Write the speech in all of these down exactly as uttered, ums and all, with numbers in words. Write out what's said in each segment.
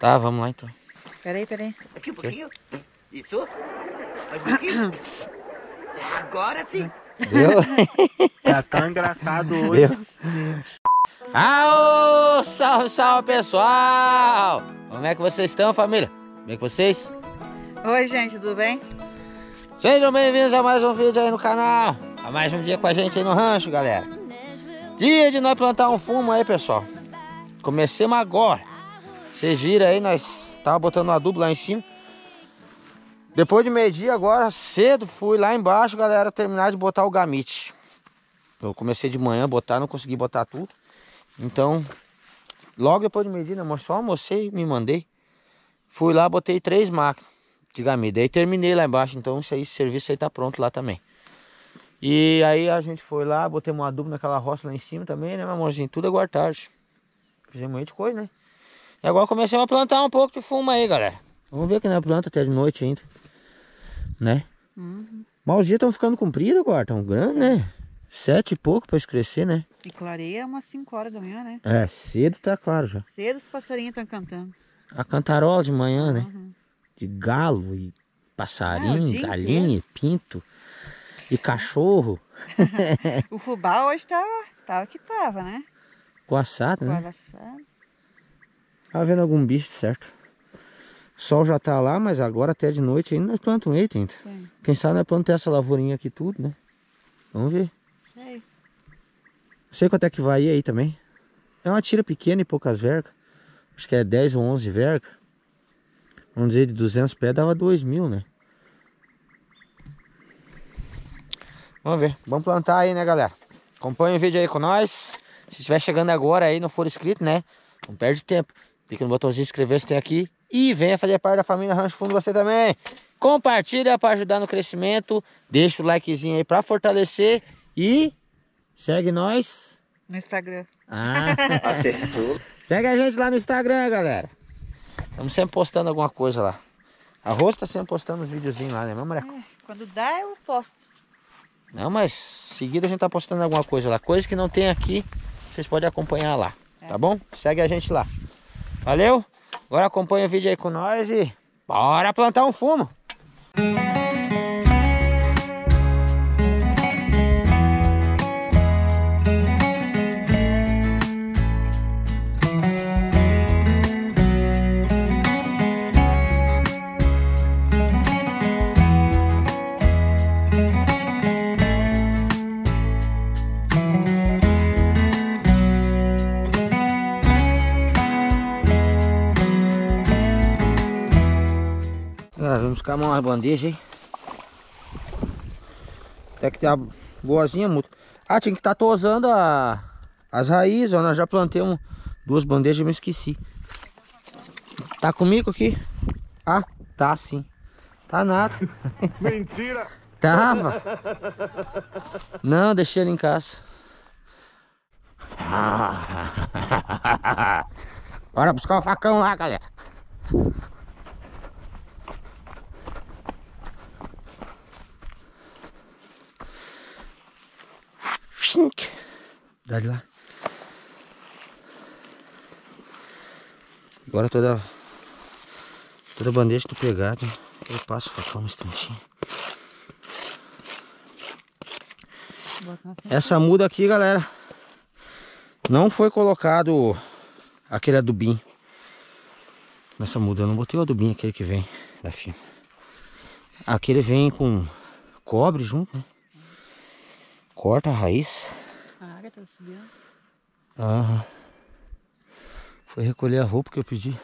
Tá, vamos lá então. Peraí, peraí. Aqui um pouquinho. Isso. Mais um pouquinho. Agora sim. Viu? Tá tão engraçado hoje. Viu? Aô, salve, salve pessoal! Como é que vocês estão, família? Como é que vocês? Oi, gente, tudo bem? Sejam bem-vindos a mais um vídeo aí no canal. A mais um dia com a gente aí no rancho, galera. Dia de nós plantar um fumo aí, pessoal. Comecemos agora. Vocês viram aí, nós tava botando um adubo lá em cima. Depois de meio-dia agora, cedo, fui lá embaixo, galera, terminar de botar o gamite. Eu comecei de manhã a botar, não consegui botar tudo. Então, logo depois de meio-dia, né, só almocei e me mandei. Fui lá, botei três máquinas de gamite. Daí terminei lá embaixo, então isso aí, esse serviço aí tá pronto lá também. E aí a gente foi lá, botei um adubo naquela roça lá em cima também, né, meu amorzinho? Tudo agora tarde. Fizemos muita coisa, né? E agora comecemos a plantar um pouco de fumo aí, galera. Vamos ver que não é planta até de noite ainda. Né? Uhum. Mas os dias estão ficando compridos agora, estão grandes, né? Sete e pouco para escurecer, né? E clareia umas cinco horas da manhã, né? É, cedo tá claro já. Cedo os passarinhos estão cantando. A cantarola de manhã, né? Uhum. De galo e passarinho, Ah, o dia galinha, pinto e cachorro. O fubá hoje tava, tava que tava, né? Coaçado, né? Coaçado. Tá vendo algum bicho, certo? O sol já tá lá, mas agora até de noite ainda nós plantamos leite ainda. Sim. Quem sabe nós plantamos essa lavourinha aqui tudo, né? Vamos ver. Sei. Não sei quanto é que vai aí também. É uma tira pequena e poucas vergas. Acho que é dez ou onze vergas. Vamos dizer, de duzentos pés dava dois mil, né? Vamos ver. Vamos plantar aí, né, galera? Acompanha o vídeo aí com nós. Se estiver chegando agora aí e não for inscrito, né? Não perde tempo. Clica no botãozinho inscrever se tem aqui. E venha fazer parte da família Rancho Fundo você também. Compartilha para ajudar no crescimento. Deixa o likezinho aí para fortalecer. E segue nós No Instagram. Ah, Acertou. segue a gente lá no Instagram, galera. Estamos sempre postando alguma coisa lá. A Rosa tá sempre postando uns videozinhos lá, né, meu moleque? É, quando dá, eu posto. Não, mas seguida a gente tá postando alguma coisa lá. Coisa que não tem aqui, vocês podem acompanhar lá. É. Tá bom? Segue a gente lá. Valeu? Agora acompanha o vídeo aí com nós e bora plantar um fumo. Ah, vamos buscar umas bandejas aí. Até que tá boazinha muito. Ah, tinha que estar tosando a, as raízes, ó. Nós já plantamos duas bandejas e me esqueci. Tá comigo aqui? Ah, tá sim. Tá nada. Mentira! Tava. Não, deixei ele em casa. Bora buscar o facão lá, galera. Dá lá. Agora toda toda bandeja tá pegada. Eu passo o facão um instantinho. Essa muda aqui, galera, não foi colocado aquele adubinho. Nessa muda eu não botei o adubinho, aquele que vem da firma. Aquele vem com cobre junto, né? Corta a raiz. A água tá subindo. Aham. Foi recolher a roupa que eu pedi.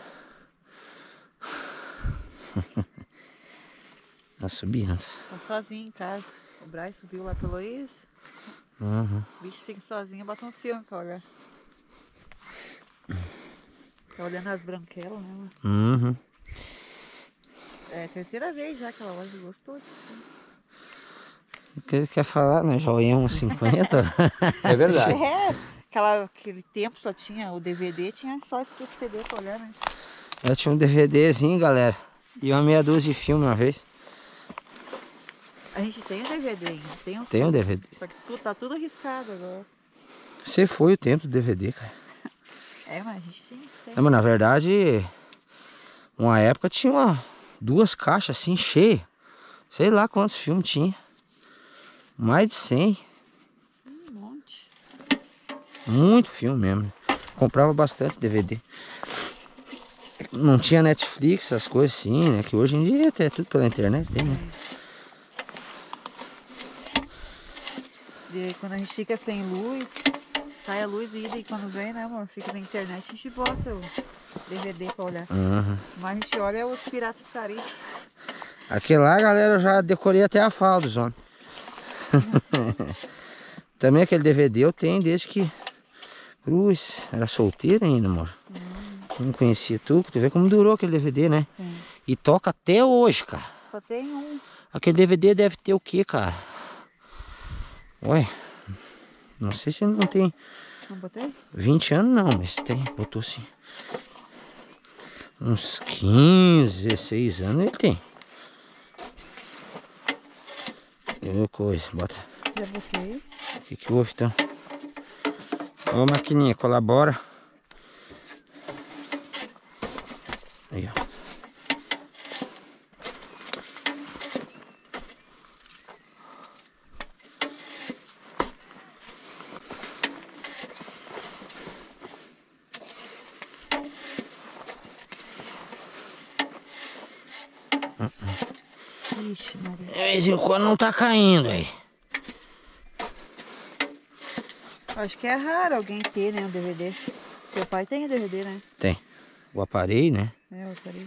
Tá subindo. Tá sozinho em casa. O Braz subiu lá pelo isso. Uhum. O bicho fica sozinho, bota um filme pra olhar. Tá olhando as branquelas, né? Uhum. É a terceira vez já que ela olha, gostou disso. O que ele quer falar, né? Já olhei uns cinquenta. É verdade. É, aquela, aquele tempo só tinha o D V D, tinha só esse C D pra olhar, né? Eu tinha um DVDzinho, galera. E uma meia dúzia de filme uma vez. A gente tem o D V D ainda, tem um Tem um D V D. Só que tu, tá tudo arriscado agora. Você foi o tempo do D V D, cara. É, mas a gente tem. tem. Não, mas na verdade, Uma época tinha uma, duas caixas assim cheias. Sei lá quantos filmes tinha. Mais de cem. Um monte. Muito filme mesmo. Comprava bastante D V D. Não tinha Netflix, essas coisas assim, né? Que hoje em dia é tudo pela internet, tem, né? E quando a gente fica sem luz, sai a luz e e quando vem, né, amor? Fica na internet, a gente bota o D V D pra olhar. Uhum. Mas a gente olha os Piratas do Caribe. Aquele lá, galera, eu já decorei até a fala dos homens. Também aquele D V D eu tenho desde que Cruz era solteiro ainda, amor. Hum. Não conhecia tu, tu vê como durou aquele D V D, né? Sim. E toca até hoje, cara. Só tem um. Aquele D V D deve ter o quê, cara? Ué, não sei se não tem. Não botei? vinte anos não, mas tem, botou sim. Uns quinze, dezesseis anos ele tem. Deu coisa, bota. Já botei. O que que houve então? Ô maquininha, colabora. Aí, ó. Ixi, Maria. De vez em quando não tá caindo aí. Acho que é raro alguém ter, né, um D V D. Seu pai tem D V D, né? Tem. O aparelho, né? É, eu falei.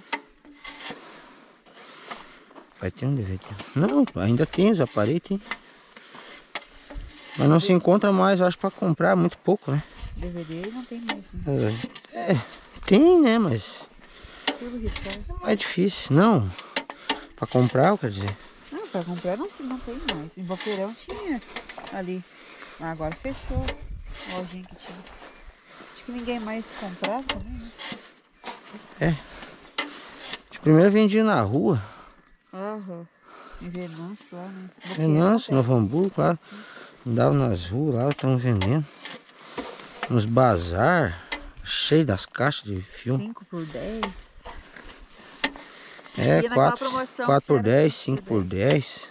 Vai ter um D V D. Não, ainda tem os aparelhos, tem. Mas não se encontra mais, eu acho, pra comprar muito pouco, né? D V D não tem mais, né? É, tem, né? Mas Tudo riscado. é mais difícil. Não, pra comprar, quer dizer. Não, pra comprar não, não tem mais. Em Boqueirão tinha ali. Mas agora fechou a lojinha que tinha. Acho que ninguém mais comprava também, né? É. De primeiro vendia na rua. Aham. Em Venâncio lá, né? Venâncio, Novo Hamburgo, lá. Andava nas ruas lá, estão vendendo. Nos bazar, cheio das caixas de filme. cinco por dez. É, E naquela quatro promoção quatro que por era dez, cinco cinco por por dez.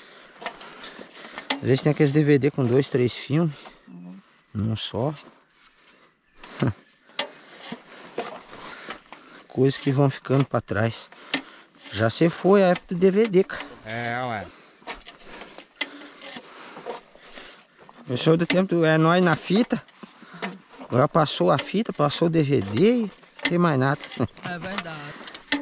Às vezes tem aqueles D V D com dois, três filmes. Uhum. Num só. Coisas que vão ficando pra trás. Já se foi a época do D V D, cara. É, ué. Eu sou do tempo do É Nóis na Fita. Agora passou a fita, passou o D V D e não tem mais nada. É verdade.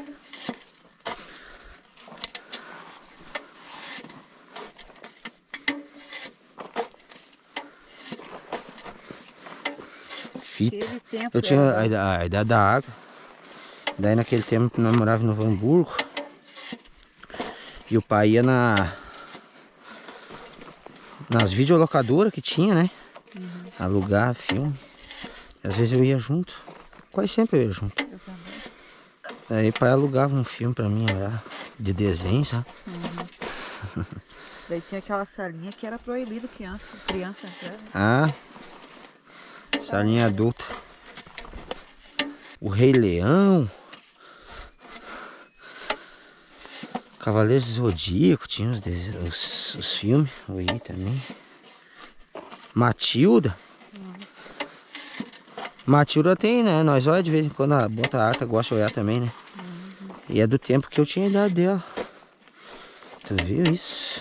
Fita. Aquele tempo Eu tinha era- a, ida- a idade da água. Daí naquele tempo que nós morávamos em Novo Hamburgo. E o pai ia na... nas videolocadoras que tinha, né? Uhum. Alugar filme. Às vezes eu ia junto. Quase sempre eu ia junto. Eu também. Aí o pai alugava um filme pra mim olhar. De desenho, sabe? Uhum. Daí tinha aquela salinha que era proibido criança, criança entrar. Né? Ah, salinha adulta. O Rei Leão. Cavaleiros do Zodíaco, tinha os, dese- os, os filmes. O I também. Matilda. Uhum. Matilda tem, né? Nós olha de vez em quando a bota a ata, gosta de olhar também, né? Uhum. E é do tempo que eu tinha a idade dela. Tu viu isso?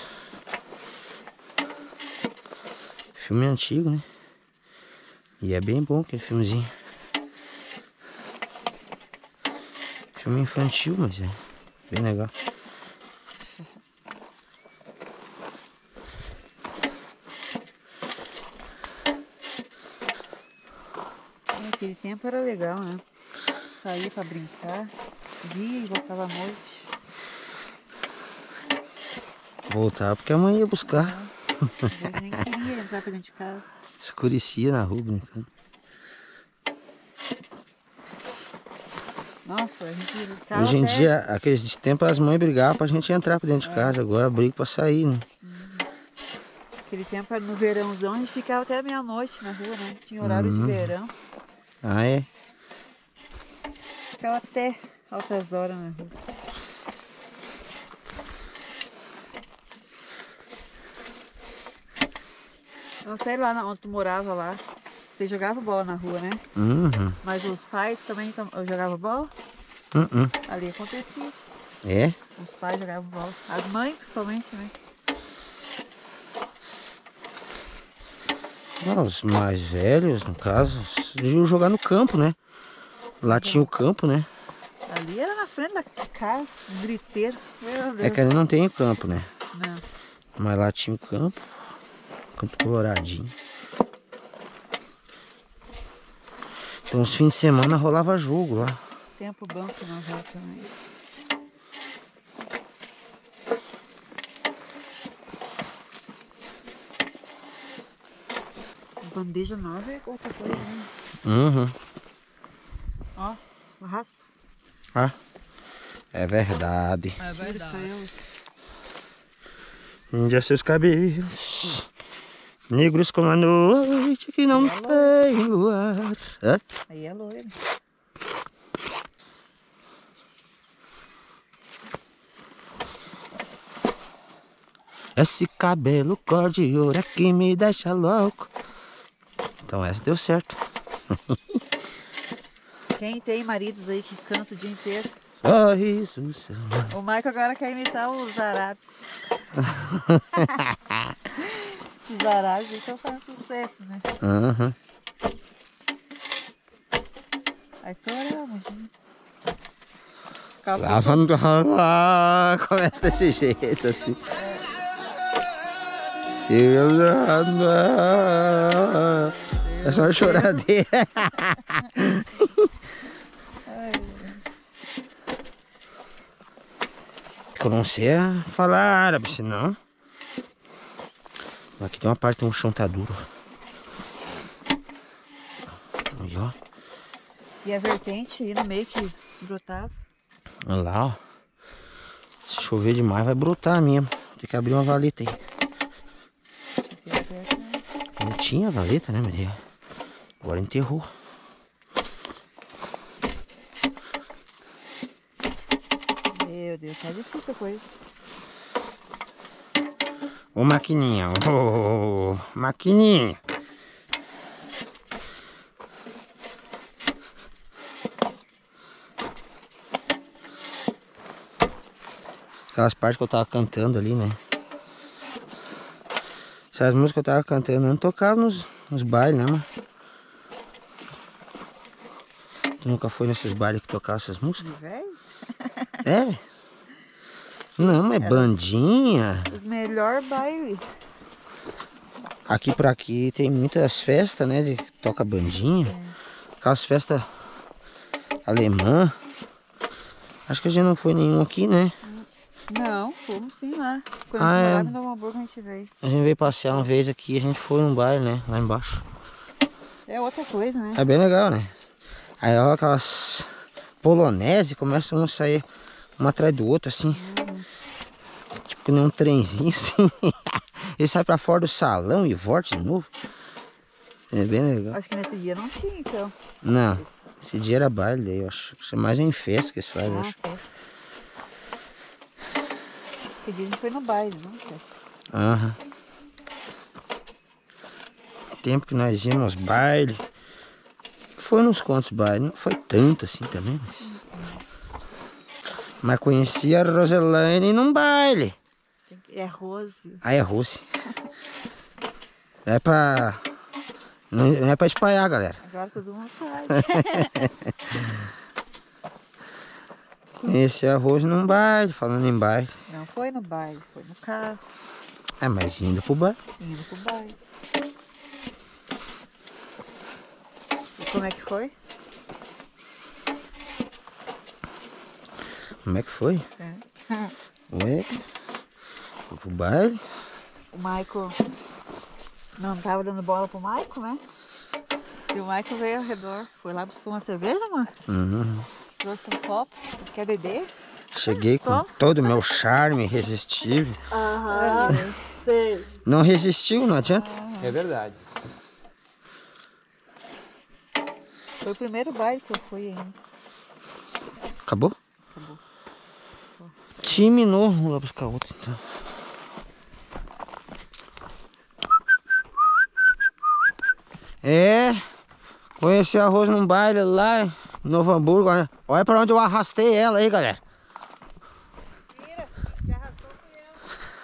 Filme antigo, né? E é bem bom aquele filmezinho. Filme infantil, mas é bem legal. Naquele tempo era legal, né? Saía pra brincar, dia e voltava à noite. Voltar porque a mãe ia buscar. Às vezes nem queria entrar pra dentro de casa. Escurecia na rua brincando. Nossa, a gente ficava Hoje em até- dia, aqueles tempos as mães brigavam pra gente entrar pra dentro de casa. Agora briga pra sair, né? Aquele tempo era no verãozão, a gente ficava até meia-noite na rua, né? Tinha horário Uhum. de verão. Ah, é? Ficava até Altas horas na rua. Não sei lá onde tu morava lá. Você jogava bola na rua, né? Uhum. Mas os pais também tam- jogavam bola? Uhum. Ali acontecia. É? Os pais jogavam bola. As mães, principalmente, né? Não, os mais velhos, no caso, iam jogar no campo, né? Lá tinha o campo, né? Ali era na frente da casa, um griteiro. Meu Deus. É que ali não tem campo, né? Não. Mas lá tinha o campo. Campo coloradinho. Então os fins de semana rolava jogo lá. Tempo bom que não volta mais. Bandeja nova é outra coisa, né? Uhum. Ó, raspa. Ah, é verdade. É verdade. Índia seus cabelos, negros como a noite que não tem luar. Hã? Aí é loiro. Esse cabelo cor de ouro é que me deixa louco. Então essa deu certo. Quem tem maridos aí que canta o dia inteiro? Sorriso seu. O Michael agora quer imitar os árabes. Os árabes estão fazendo sucesso, né? Aham. Aí toramos, gente. Acabou. Lavando lá, começa desse jeito assim. É só uma choradeira. Eu não sei falar árabe, senão. Aqui tem uma parte onde o chão tá duro. Aí, ó. E a vertente aí no meio que brotava. Olha lá, ó. Se chover demais vai brotar mesmo. Tem que abrir uma valeta aí. Não tinha valeta, né, Maria? Agora enterrou. Meu Deus, tá difícil a coisa. Ô maquininha, ô maquininha. Aquelas partes que eu tava cantando ali, né? Essas músicas que eu tava cantando, eu não tocava nos, nos bailes, né, mano? Tu nunca foi nesses bailes que tocavam essas músicas? De velho? É? Não, é bandinha. Os melhores bailes. Aqui por aqui tem muitas festas, né? De que toca bandinha. Aquelas festas alemã. Acho que a gente não foi nenhum aqui, né? Não, fomos sim lá. Quando Ah, a gente é. morava em Novo Hamburgo, a gente veio. A gente veio passear uma vez aqui, a gente foi num baile, né? Lá embaixo. É outra coisa, né? É bem legal, né? Aí olha aquelas polonese começam a sair um atrás do outro, assim. Uhum. Tipo que nem um trenzinho, assim. Ele sai pra fora do salão e volta de novo. É bem legal. Acho que nesse dia não tinha, então. Não, esse dia era baile daí, eu acho. Isso é mais em festa que eles fazem, eu Ah, acho. festa. Que dia a gente foi no baile, não festa. Aham. Tempo que nós íamos aos bailes. Foi nos quantos bailes, não foi tanto assim também, mas... Mas conheci a Roselaine num baile. É Rose. Ah, é Rose. É pra... Não é pra espalhar, galera. Agora todo mundo sabe. Conheci a Rose num baile, falando em baile. Não foi no baile, foi no carro. É, mas indo pro baile. Indo pro baile. E como é que foi? Como é que foi? É. Ué, fui pro baile. O Michael não tava dando bola pro Michael, né? E o Michael veio ao redor. Foi lá buscar uma cerveja, amor? Uhum. Trouxe um copo. Quer beber? Cheguei com Toma. todo o meu charme irresistível. Aham. Sei. Não resistiu, não adianta. É verdade. Foi o primeiro baile que eu fui ainda. Acabou? Chiminou. Vamos lá buscar outro então. É. Conheci a Rose num baile lá em Novo Hamburgo, né? Olha pra onde eu arrastei ela aí, galera. Mentira, te arrastou fui eu.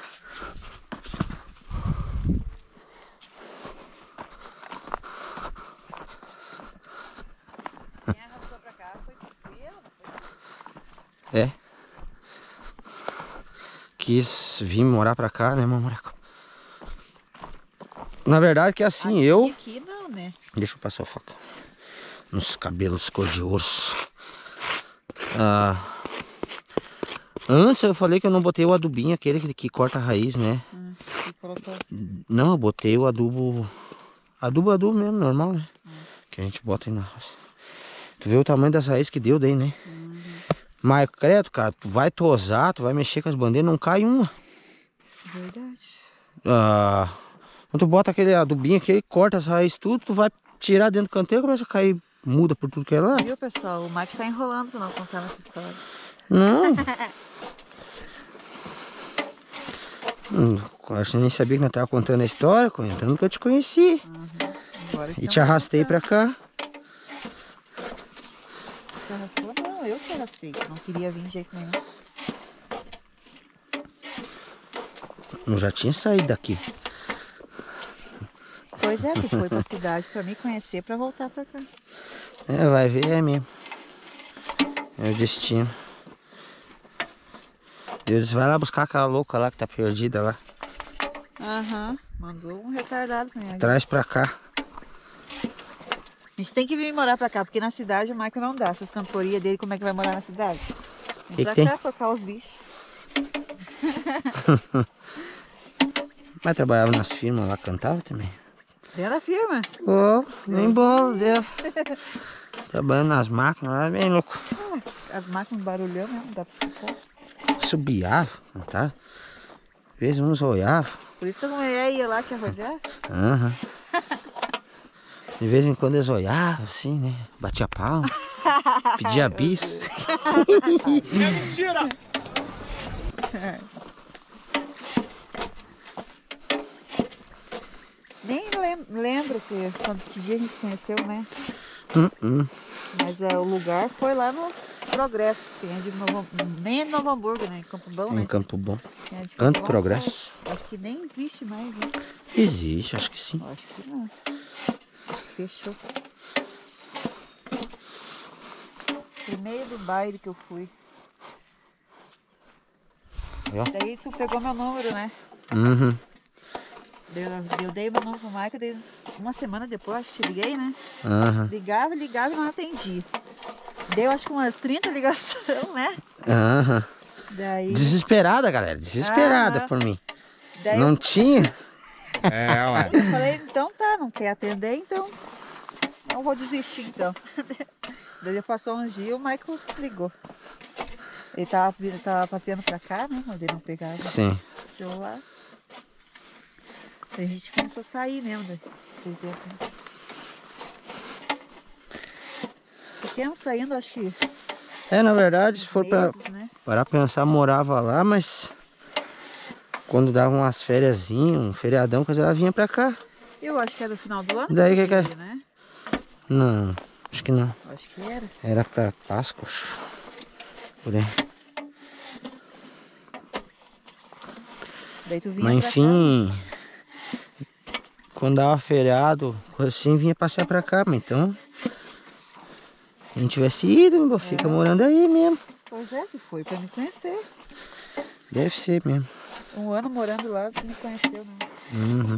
Quem arrastou pra cá foi, fui eu, não foi? É. Quis vir morar pra cá, né, morar cá. Na verdade que assim, aqui, eu... Aqui não, né? Deixa eu passar o facão. Nos cabelos cor de ouro. Ah, antes eu falei que eu não botei o adubinho, aquele que, que corta a raiz, né? Hum, colocou... Não, eu botei o adubo... Adubo, adubo mesmo, normal, né? Hum. Que a gente bota aí na roça. Tu vê o tamanho das raízes que deu daí, né? Uhum. Mas, credo, cara, tu vai tosar, tu vai mexer com as bandeiras, não cai uma. Verdade. Ah, quando tu bota aquele adubinho aqui, corta as raízes tudo, tu vai tirar dentro do canteiro, começa a cair muda por tudo que é lá. Viu, pessoal? O Mike tá enrolando pra não contar essa história. Não. hum, acho que nem sabia que nós tava contando a história, contando que eu te conheci. Uhum. Agora E te arrastei pra cá. Você arrastou? Não, eu que arrastei. Não queria vir de jeito nenhum. Eu já tinha saído daqui. Pois é, tu foi pra cidade pra me conhecer, pra voltar pra cá. É, vai ver, é mesmo. É o destino. Deus vai lá buscar aquela louca lá que tá perdida lá. Aham, uhum. Mandou um retardado pra mim. Traz pra cá. A gente tem que vir morar pra cá, porque na cidade o Michael não dá. Essas cantorias dele, como é que vai morar na cidade? Vem que pra que cá, tocar os bichos. Mas trabalhava nas firmas lá, cantava também. Dentro da firma? Oh, nem bolo, deu. Trabalhando nas máquinas lá, bem louco. Ah, as máquinas barulhão mesmo, dá pra escutar. Subiava, cantava. Às vezes uns olhavam. Por isso que a mulher ia lá te arrodear? Aham. Uhum. De vez em quando eles olhavam assim, né? Batia palma. Pedia bis. É mentira! Nem lem lembro que, quando, que dia a gente se conheceu, né? Hum, hum. Mas é, o lugar foi lá no Progresso, que é de Novo, nem é de Novo Hamburgo, né? Em Campo Bom, né? Em Campo Bom. É de Canto Bom, Progresso. Acho que nem existe mais, né? Existe, acho que sim. Eu acho que não. Acho que fechou. Primeiro do baile que eu fui. É. Daí tu pegou meu número, né? Uhum. Eu, eu dei meu número pro Michael, dei uma semana depois, acho que te liguei, né? Uhum. Ligava, ligava e não atendi. Deu acho que umas trinta ligações, né? Uhum. Daí... Desesperada, galera. Desesperada Aham. por mim. Daí Não eu... tinha. É, ué. eu falei, então tá, não quer atender, então não vou desistir então. Daí passou uns dias, o Michael ligou. Ele tava, ele tava passeando pra cá, né? Onde ele não pegava. Sim. Deixou lá. Daí a gente começou a sair mesmo daquele tempo. Né? Ficamos saindo, acho que. É, na verdade, se for pra, meses, né? para pensar, morava lá, mas quando dava umas férias, um feriadão, coisa, ela vinha pra cá. Eu acho que era no final do ano. Daí que que é? Dia, né? Não, acho que não. Acho que era. Era pra Páscoa, por aí. Daí tu vinha Mas pra enfim, quando dava feriado, coisa assim, vinha passear pra cá, mas então, se a gente tivesse ido, meu, fica É. morando aí mesmo. cá. Pois é, tu foi pra me conhecer. Deve ser mesmo. Um ano morando lá, tu me conheceu, né? Uhum.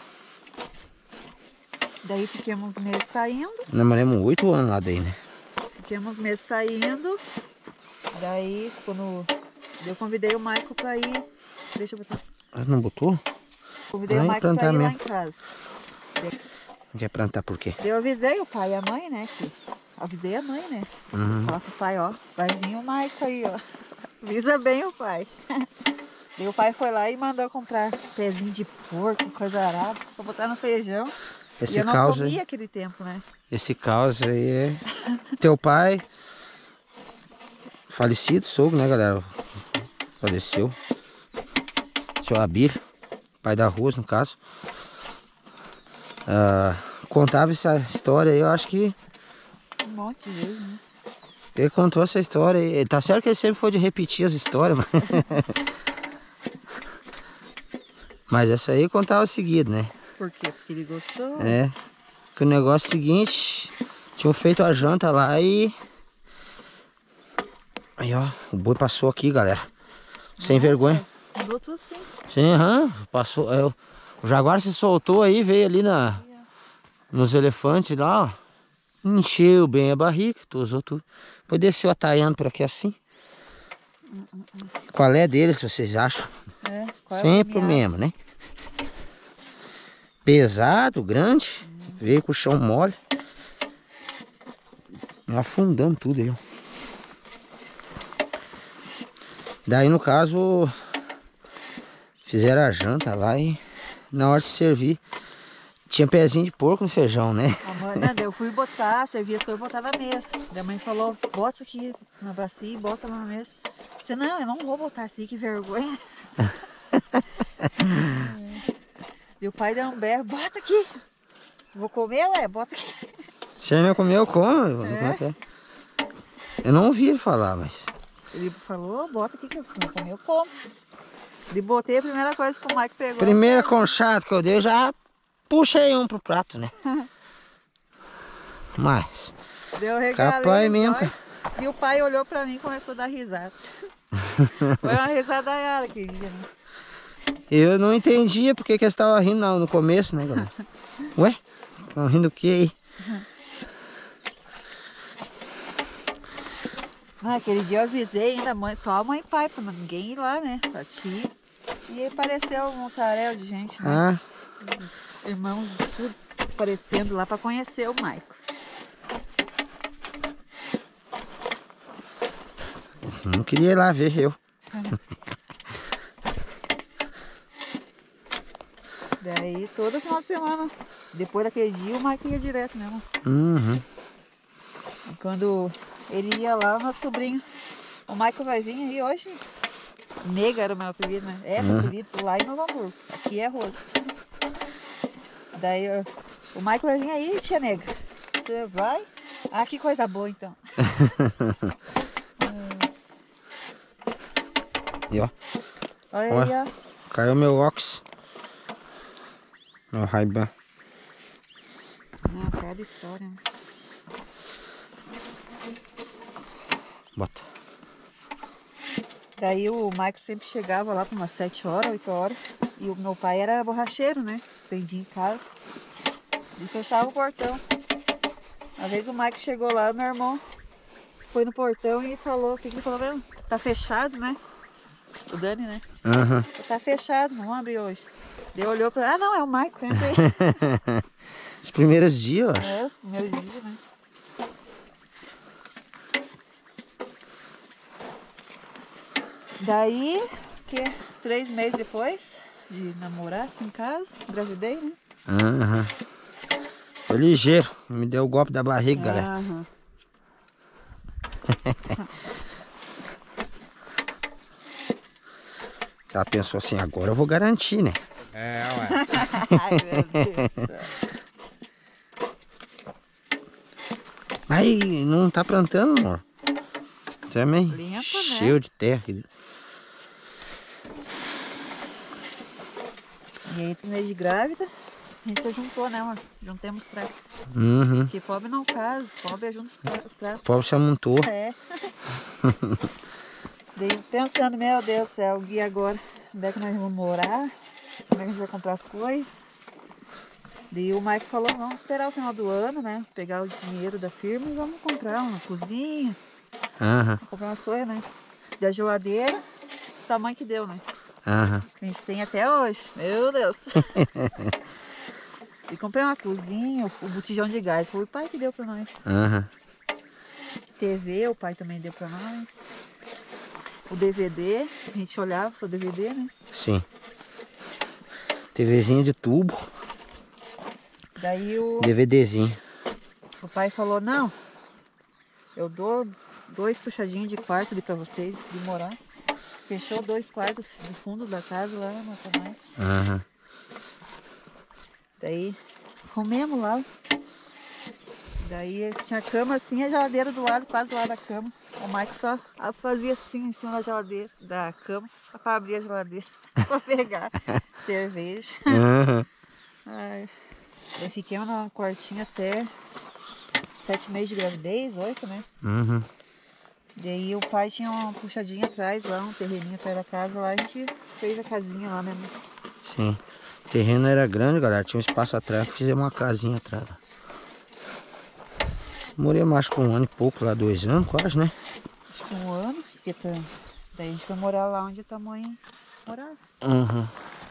Daí fiquemos uns meses saindo. Namoramos oito anos lá daí, né? Fiquemos uns meses saindo. Daí, quando eu convidei o Michael pra ir. Deixa eu botar. Ah, não botou? Convidei Vai o Michael pra plantar ir lá mesmo. em casa. Não quer plantar por quê? Eu avisei o pai e a mãe, né? Que... Avisei a mãe, né? Uhum. Fala pro pai, ó. Vai vir o Michael aí, ó. Avisa bem o pai. E o pai foi lá e mandou comprar pezinho de porco, coisa arada, pra botar no feijão. Esse e eu não caos comia aí, aquele tempo, né? esse caos aí é teu pai falecido, sogro, né, galera? faleceu. Seu Abílio, pai da Rose, no caso. Ah, contava essa história aí, eu acho que... Um monte de vezes, né? Ele contou essa história e tá certo que ele sempre foi de repetir as histórias, mas... mas essa aí contava seguido, né? Por quê? Porque ele gostou? É, que o negócio é o seguinte, tinham feito a janta lá e... Aí ó, o boi passou aqui, galera. Sem Nossa, vergonha. mudou tudo sim. Sim, aham, passou. É, o jaguar se soltou aí, veio ali na, nos elefantes lá, ó. Encheu bem a barriga, tosou tudo. Depois desceu ataiando por aqui assim. Hum, hum, hum. Qual é deles, vocês acham? É, qual é Sempre o o mesmo, né? Pesado, grande, hum. Veio com o chão mole. Afundando tudo aí, ó. Daí no caso, fizeram a janta lá e na hora de servir, tinha pezinho de porco no feijão, né? A mãe, né, eu fui botar, servi as coisas e botar na mesa. Daí a mãe falou, bota isso aqui na bacia e bota lá na mesa. Eu disse, não, eu não vou botar assim, que vergonha. É. E o pai deu um berro, bota aqui. Vou comer, ué, bota aqui. Você não comeu, como? É. É? Eu não ouvi ele falar, mas... Ele falou, bota aqui que eu não comer, eu como. E botei a primeira coisa que o Mike pegou. Primeira conchata que eu dei, eu já puxei um pro prato, né? Mas... Deu regalei, capaz mesmo. Vai. E o pai olhou pra mim e começou a dar risada. Foi uma risadaiada aquele dia, né? Eu não entendia porque que eles estavam rindo no começo, né, galera? Ué? Estão rindo o que aí? Ah, aquele dia eu avisei ainda mãe, só a mãe e pai, pra ninguém ir lá, né? Pra tia. E aí apareceu um montaréu de gente, né? Ah. Irmãos, tudo aparecendo lá pra conhecer o Maico. Não queria ir lá ver eu. Daí todo final de semana, depois daquele dia, o Maico ia direto mesmo. Uhum. E quando ele ia lá, o nosso sobrinho, o Maico vai vir aí hoje. Nega era o meu apelido, né? É meu apelido lá em Novo Hamburgo. Aqui é Rosa. Daí o Maico vai vir aí, tia Nega. Você vai? Ah, que coisa boa então. E ó. Olha ó, aí, ó. Caiu meu óculos. Meu Ray-Ban. Ah, cada história, né? Bota. Daí o Maico sempre chegava lá por umas sete horas, oito horas. E o meu pai era borracheiro, né? Vendia em casa. E fechava o portão. Uma vez o Maico chegou lá, meu irmão foi no portão e falou, o que que ele falou mesmo? Tá fechado, né? O Dani, né? Uhum. Tá fechado, não abre hoje. Daí olhou pra... Ah, não, é o Maico, entra aí. Os primeiros dias, ó. É, os primeiros dias, né? Daí, que três meses depois de namorar, assim, em casa, engravidei, né? Uhum. Foi ligeiro, me deu o golpe da barriga, galera. Uhum. Ela pensou assim, agora eu vou garantir, né? É, ué. Ai, meu Deus. Aí, não tá plantando, amor? Também Limpa, cheio né? de terra. E aí, mês de grávida, a gente se juntou, né, mano? Juntemos trago. Uhum. Porque pobre não casa, pobre é junto os tragos. O povo se amontou. É. Daí pensando, meu Deus do céu, e agora? Onde é que nós vamos morar? Como é que a gente vai comprar as coisas? Daí o Mike falou, vamos esperar o final do ano, né? Pegar o dinheiro da firma e vamos comprar uma cozinha. Aham. Comprar umas coisas, né? Da geladeira, o tamanho que deu, né? Aham. Que a gente tem até hoje. Meu Deus. E comprei uma cozinha, o botijão de gás. Foi o pai que deu pra nós. Aham. T V, o pai também deu pra nós. O D V D, a gente olhava o D V D, né? Sim. TVzinha de tubo. Daí o, DVDzinho. o pai falou, não, eu dou dois puxadinhos de quarto ali pra vocês de morar. fechou dois quartos do fundo da casa lá, não tá mais. Uhum. Daí comemos lá. Daí tinha a cama assim, a geladeira do lado, quase lá da cama. O Mike só fazia assim em cima da geladeira, da cama, para abrir a geladeira, para pegar cerveja. Uhum. Ai, eu fiquei na quartinha até sete meses de gravidez, oito, né? Uhum. Daí o pai tinha uma puxadinha atrás lá, um terreninho atrás da casa, lá a gente fez a casinha lá, né? Sim. O terreno era grande, galera. Tinha um espaço atrás, fizemos uma casinha atrás. Morei mais com um ano e pouco, lá dois anos quase, né? Acho que um ano, porque tá... daí a gente foi morar lá onde a mãe morava. Uhum.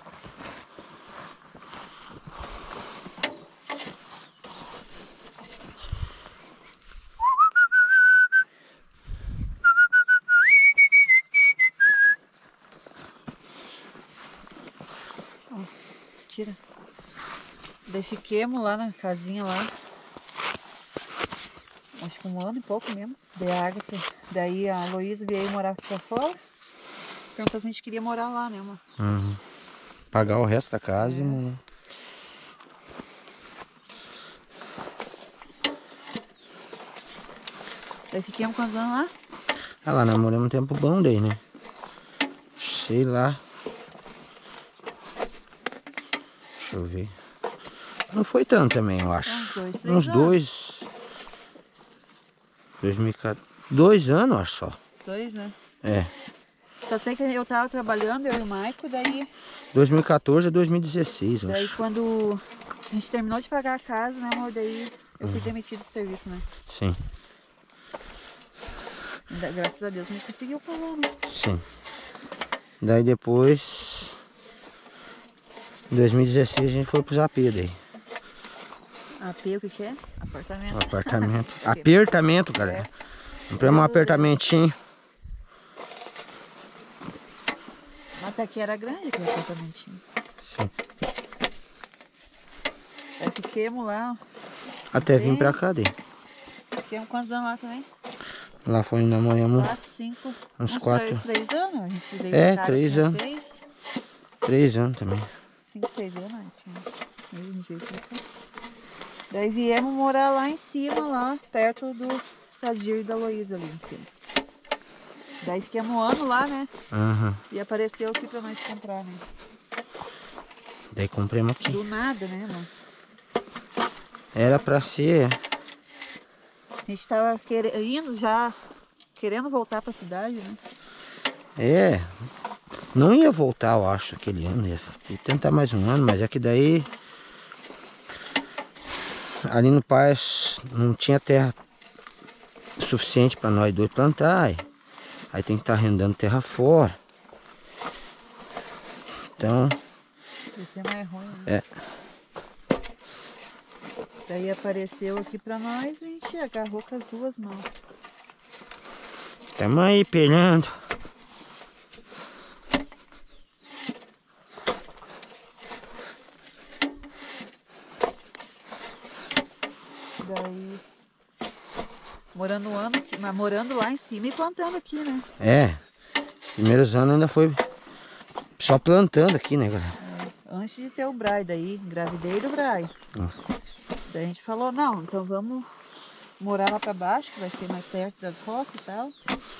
Ó, tira. Daí fiquemos lá na casinha lá. Acho que um ano e pouco mesmo. Daí a Agatha, daí a Luísa veio morar aqui pra fora. Perguntou se a gente queria morar lá, né, mano? Uhum. Pagar o resto da casa É. e morar. Daí fiquemos quantos anos lá? Ah lá, namoramos um tempo bom daí, né? Sei lá. Deixa eu ver. Não foi tanto também, eu acho. Uns dois, três Uns anos. dois. dois mil e quatorze. Dois anos, acho só. Dois, né? É. Só sei que eu tava trabalhando, eu e o Maico, daí, dois mil e quatorze a dois mil e dezesseis, eu daí acho. quando a gente terminou de pagar a casa, né, amor? Daí eu fui demitido do serviço, né? Sim, Da- Graças a Deus a gente conseguiu pagar, né? sim. Daí depois, em dois mil e dezesseis, a gente foi pro Zapê daí. A P, o que que é? Apartamento. Um apartamento. Apertamento, galera. Compramos um É. apertamentinho. Mas até aqui era grande aquele apartamentinho. Sim. Aí fiquemos lá, Até vim pra cá daí. fiquemos quantos anos lá também? Lá foi namoramos Quatro, cinco, uns uns quatro. Três, três anos, a gente veio É, pra cá, três tinha anos. Seis, três anos também. cinco, seis anos, né? Tinha. Aí a gente veio pra cá. Daí viemos morar lá em cima, lá perto do Sadir e da Luísa ali em cima. Daí ficamos um ano lá, né? Uhum. E apareceu aqui pra nós comprar, né? Daí compramos aqui. Do nada, né, mano? Era pra ser. A gente tava quer... indo já, querendo voltar pra cidade, né? É. Não ia voltar, eu acho, aquele ano. Ia tentar mais um ano, mas é que daí. Ali no Paz não tinha terra suficiente para nós dois plantar. Aí, aí tem que estar arrendando terra fora. Então, Ia ser mais ruim, né? é. Daí apareceu aqui pra nós e a gente agarrou com as duas mãos. Tamo aí pelhando. Daí, morando um ano, aqui- mas morando lá em cima e plantando aqui, né? É. Os primeiros anos ainda foi só plantando aqui, né, galera? Antes de ter o Brai, daí engravidei do Brai. Hum. Daí a gente falou, não, então vamos morar lá pra baixo, que vai ser mais perto das roças e tal.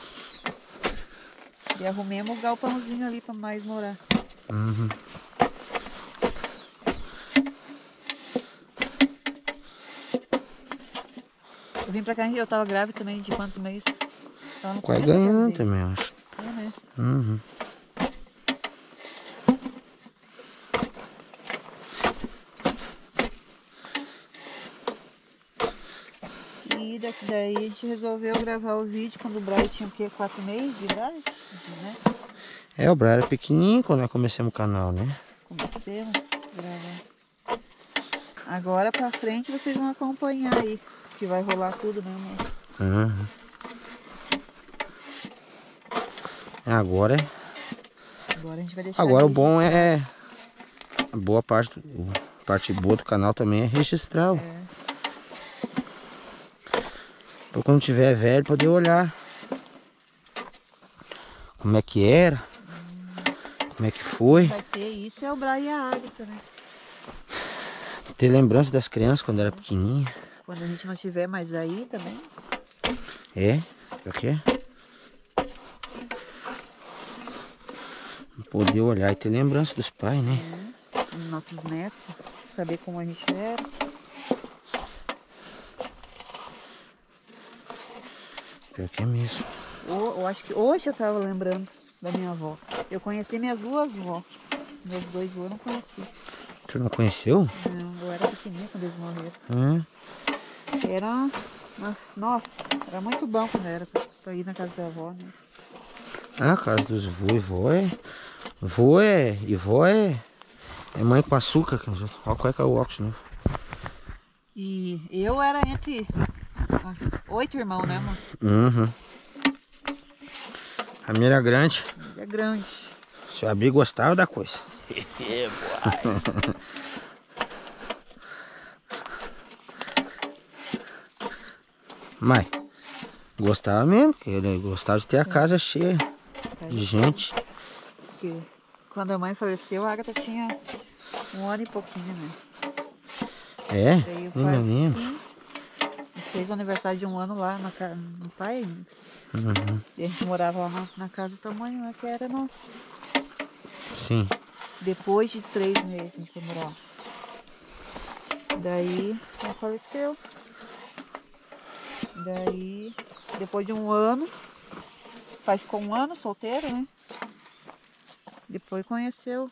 E arrumemos o galpãozinho ali pra nós morar. Uhum. Eu vim pra cá, eu tava grávida também de quantos meses? Tava no Quase começo da ganhando gravidez. também, eu acho. É, né? Uhum. E daqui daí a gente resolveu gravar o vídeo quando o Brai tinha o quê? Quatro meses de idade? Né? É, o Brian era pequenininho quando nós começamos o canal, né? Comecei a gravar. Agora pra frente vocês vão acompanhar aí, que vai rolar tudo, né, amor? Uhum. Agora é. Agora a gente vai deixar. Agora o registrado. bom é. A boa parte, do- a parte boa do canal também é registrar. É. Pra quando tiver velho poder olhar como é que era. como é que foi. Vai ter isso, é o Brian e a Agatha, né? Ter lembrança das crianças quando era pequenininha. Quando a gente não estiver mais aí também. É, por quê? Poder olhar e ter lembrança dos pais, né? É. Dos nossos netos, saber como a gente era. Pior que é mesmo. Eu, eu acho que hoje eu tava lembrando da minha avó. Eu conheci minhas duas avós. Meus dois avós eu não conheci. Tu não conheceu? Não, eu era pequenininha quando eles morreram. Hum. Era, uma- nossa, era muito bom quando era pra ir na casa da avó, né? Ah, a casa dos vô e vó é... Vô é... E vó é... É mãe com açúcar. Olha qual é que é o óculos novo. E eu era entre ah, oito irmãos, né, amor? Uhum. A minha era grande. É grande. Se eu abrir, gostava da coisa. Mas gostava mesmo, porque ele gostava de ter a casa cheia de gente. Porque quando a mãe faleceu, a Agatha tinha um ano e pouquinho, né? É, Daí o nem pai, me lembro. sim, fez o aniversário de um ano lá na casa do pai ainda. Uhum. E a gente morava lá na, na casa do tamanho lá que era nossa. Sim. Depois de três meses a gente foi morar lá. Daí ela faleceu. Daí, depois de um ano, o pai ficou um ano solteiro, né? Depois conheceu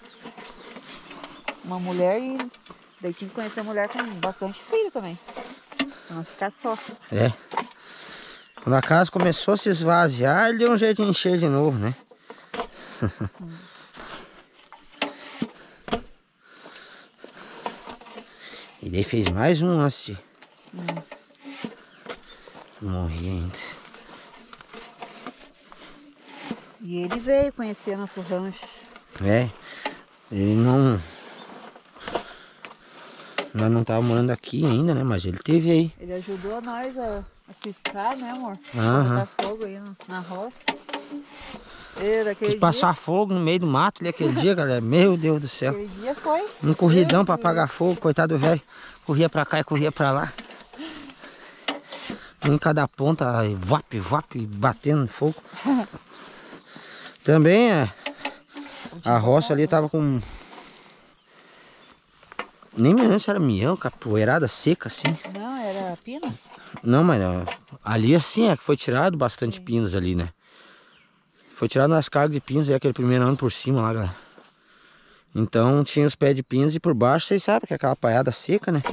uma mulher e daí tinha que conhecer a mulher com bastante filho também. Pra não ficar só. É. Quando a casa começou a se esvaziar, ele deu um jeito de encher de novo, né? Hum. E daí fez mais um antes de hum. morrer ainda. E ele veio conhecer nosso rancho. É. Ele não... Nós não estávamos morando aqui ainda, né? Mas ele teve aí. Ele ajudou nós a, a ciscar, né, amor? Aham. Botar fogo aí no, na roça. E daquele Quis passar fogo no meio do mato ali aquele dia, galera. Meu Deus do céu. Aquele dia foi. Um corridão Deus para Deus. apagar fogo. Coitado do velho. Corria para cá e corria para lá. Um em cada ponta, vap, vap, batendo fogo. Também é, a roça ali tava com... Nem me lembro se era mião, capoeirada seca assim. Não, era pinos? Não, mas ó, ali assim é que foi tirado bastante Sim. pinos ali, né? Foi tirado nas cargas de pinos, aí aquele primeiro ano por cima lá, galera. Então tinha os pés de pinos e por baixo, vocês sabem que é aquela palhada seca, né?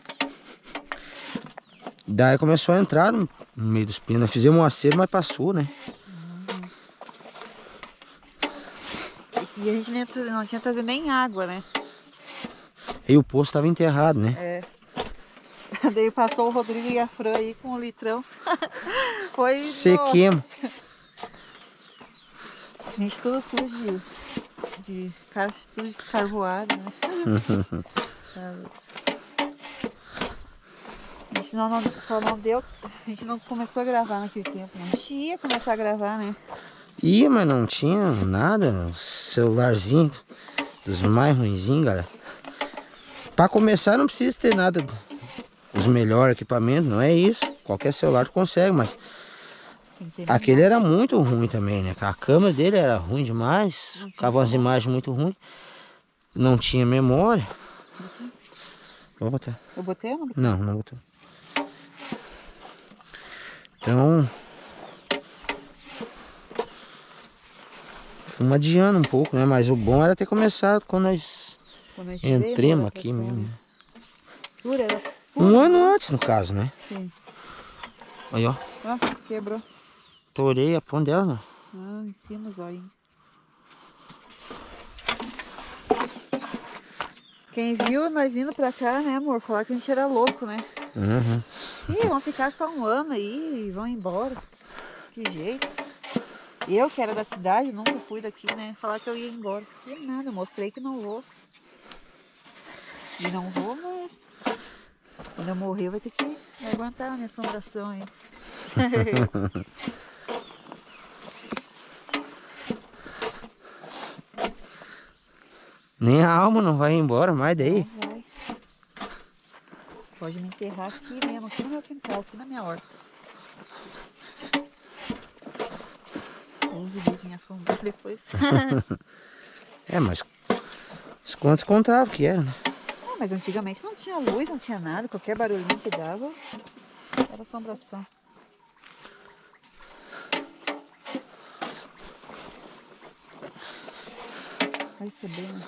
Daí começou a entrar no meio dos pinos. Fizemos um acero, mas passou, né? Uhum. E a gente não tinha trazido nem água, né? E o poço estava enterrado, né? É. Daí passou o Rodrigo e a Fran aí com um litrão. Foi... Sequemos. A gente tudo sujo de, de, tudo de carvoado, né? A gente não, não, só não deu, a gente não começou a gravar naquele tempo, não. A gente ia começar a gravar, né? Ia, mas não tinha nada, celularzinho dos mais ruinzinhos, galera. Pra começar não precisa ter nada, os melhores equipamentos, não é isso. Qualquer celular tu consegue, mas aquele era muito ruim também, né? A câmera dele era ruim demais, ficava as imagens muito ruins, não tinha memória. Vou botar. Eu botei ou não botei? Não, não botou. Então, fomos adiando um pouco, né? Mas o bom era ter começado quando nós, quando nós entremos aqui mesmo. Pura, era pura. Um ano antes, no caso, né? Sim. Aí, ó. Ah, quebrou. Torei a ponta dela, né? Ah, em cima, zóio. Quem viu nós vindo pra cá, né, amor? Falar que a gente era louco, né? Uhum. Ih, vão ficar só um ano aí e vão embora. Que jeito. Eu, que era da cidade, nunca fui daqui, né? Falar que eu ia embora. Não ia nada, eu mostrei que não vou. E não vou, mas quando eu morrer vai ter que aguentar a minha assombração aí. Nem a alma não vai embora mais daí. Não vai. Pode me enterrar aqui mesmo, aqui no meu quintal, aqui na minha horta. onze vídeos me assombrou depois. É, mas os contos contavam que era, né? Ah, mas antigamente não tinha luz, não tinha nada. Qualquer barulhinho que dava era assombração. Vai ser bem.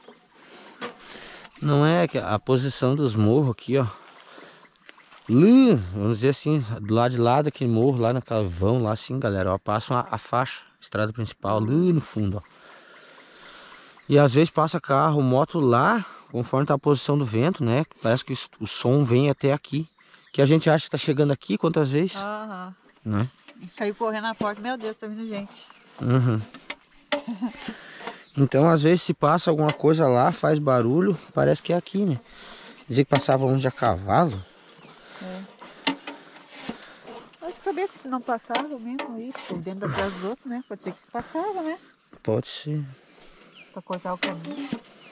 Não é que a posição dos morros aqui, ó. Lá, vamos dizer assim, do lado de lá daquele morro, lá naquela vão lá assim, galera, ó. Passa uma, a faixa, estrada principal, lá no fundo, ó. E às vezes passa carro, moto lá, conforme tá a posição do vento, né? Parece que o som vem até aqui. Que a gente acha que tá chegando aqui, quantas vezes? Aham. Né? E saiu correndo na porta, meu Deus, tá vindo gente. Uhum. Então, às vezes, se passa alguma coisa lá, faz barulho, parece que é aqui, né? Dizer que passava uns de a cavalo. É. Mas saber se não passava mesmo aí, por dentro da casa dos outros, né? Pode ser que passava, né? Pode ser. Pra cortar o caminho.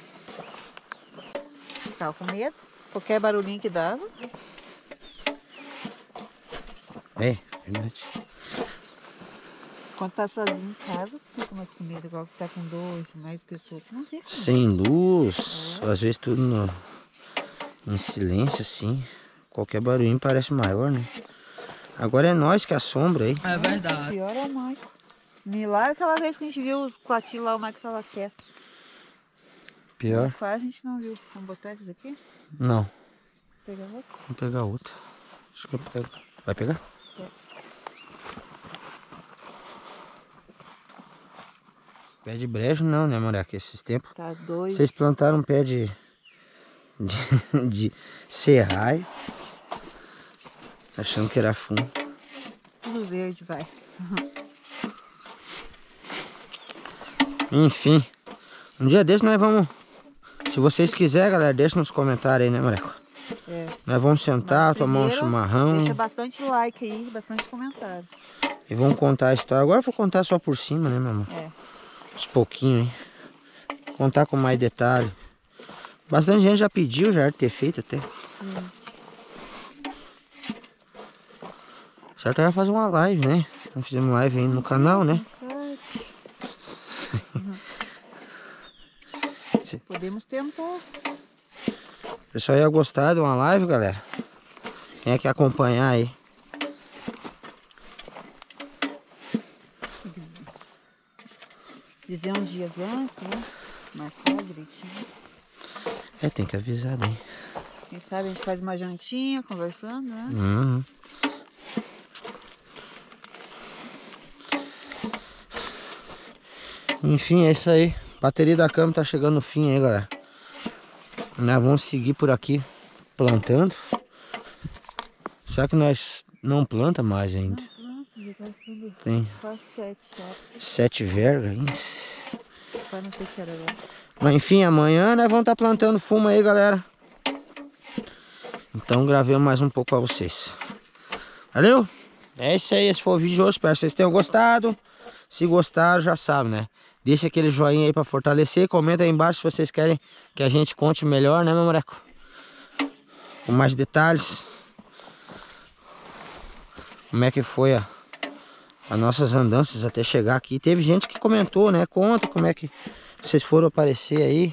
Ficava com medo. Qualquer barulhinho que dava. É, verdade. Quando tá sozinho em casa, fica mais com medo. Igual que tá com dois, mais pessoas. Não fica. Sem luz, é. Às vezes tudo no, em silêncio, assim. Qualquer barulhinho parece maior, né? Agora é nós que assombra aí. É verdade. O pior é o Maico. Milagre aquela vez que a gente viu os coatinhos lá, o Maico tava quieto. Pior? Quase a gente não viu. Vamos botar esses aqui? Não. Vou pegar outro? Vou pegar outro. Acho que eu pego. Vai pegar? É. Pé de brejo não, né, moleque? Esses tempos. Tá dois. Vocês plantaram um pé de. de, de serraia. Achando que era fundo. Tudo verde, vai. Enfim. Um dia desse nós vamos. Se vocês quiserem, galera, deixa nos comentários aí, né, moleque? É. Nós vamos sentar, tomar um chimarrão. Deixa bastante like aí, bastante comentário. E vamos contar a história. Agora eu vou contar só por cima, né, meu amor? É. Uns pouquinhos, hein? Contar com mais detalhe. Bastante gente já pediu, já era ter feito até. Sim. Certo era fazer uma live, né? Nós fizemos live aí no canal, né? Podemos tentar. O pessoal ia gostar de uma live, galera. Quem é que acompanhar aí? Dizer uns dias antes, né? Mas fala direitinho. É, tem que avisar daí. Quem sabe a gente faz uma jantinha conversando, né? Uhum. Enfim, é isso aí. A bateria da câmera tá chegando no fim aí, galera. Nós vamos seguir por aqui plantando. Será que nós não planta mais ainda? Não planta, já tá tudo. Tem Quase sete já. sete vergas ainda. Quase não sei que era agora. Mas enfim, amanhã nós vamos estar plantando fumo aí, galera. Então gravei mais um pouco pra vocês. Valeu? É isso aí, esse foi o vídeo de hoje. Espero que vocês tenham gostado. Se gostaram, já sabe, né? Deixa aquele joinha aí pra fortalecer. Comenta aí embaixo se vocês querem que a gente conte melhor, né, meu moleque? Com mais detalhes. Como é que foi a, as nossas andanças até chegar aqui. Teve gente que comentou, né? Conta como é que vocês foram aparecer aí.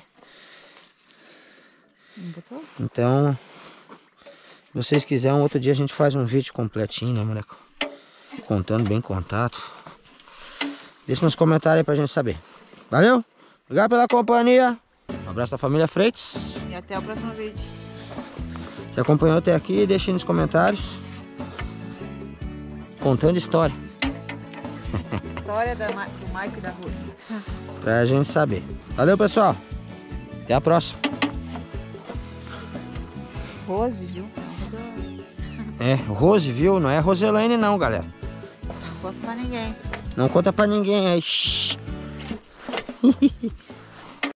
Então, se vocês quiserem, um outro dia a gente faz um vídeo completinho, né, moleque? Contando bem contato. Deixa nos comentários aí pra gente saber. Valeu? Obrigado pela companhia. Um abraço da família Freitas. E até o próximo vídeo. Se acompanhou até aqui, deixe nos comentários. Contando história. História da, do Maico e da Rose. Pra gente saber. Valeu, pessoal. Até a próxima. Rose, viu? É, Rose, viu? Não é Roselaine não, galera. Não posso pra ninguém. Não conta pra ninguém aí.